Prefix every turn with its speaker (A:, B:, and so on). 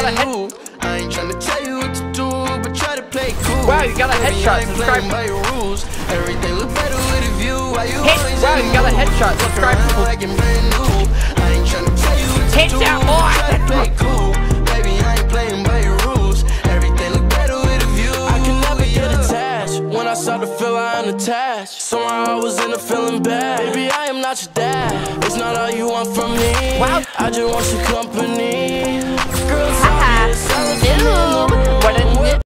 A: got a head.
B: I ain't tryna tell you what to do, but try to play cool.
A: Wow, you got a headshot. Subscribe.
B: By your rules. Everything look better with a view. Why you always
A: wow, you got a headshot. Subscribe.
B: like I'm brand new. I ain't tryna tell you what to do, but try to play cool. Baby, I ain't playing by your rules. Everything look better with a view. I can never get attached. When I start to feel I unattached, somehow I was in a feeling bad. Baby, I am not your dad. It's not all you want from me.
A: Wow.
B: I just want your company. Girls,
A: Haha.
B: I'm